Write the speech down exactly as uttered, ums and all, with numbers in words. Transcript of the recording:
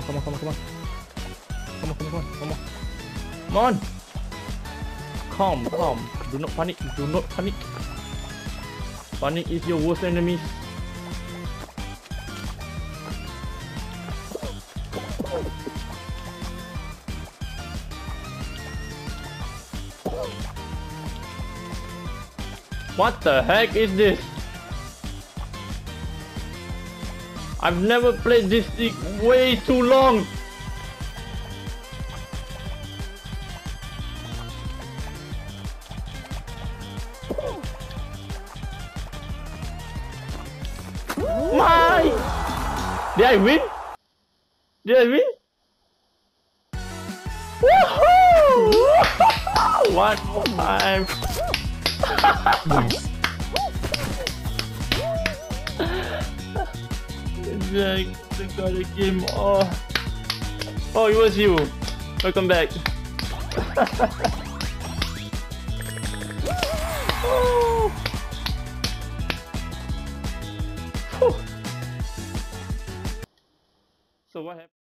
on, come on, come on, come on. Come on, come on, come on, come on. Come on! Calm, calm. Do not panic, do not panic. Panic is your worst enemy. What the heck is this? I've never played this thing way too long. My! Did I win? Did I win? Woohoo! One more time. Yes. I got a game. Oh, oh, it was you. Welcome back. Oh. So what happened?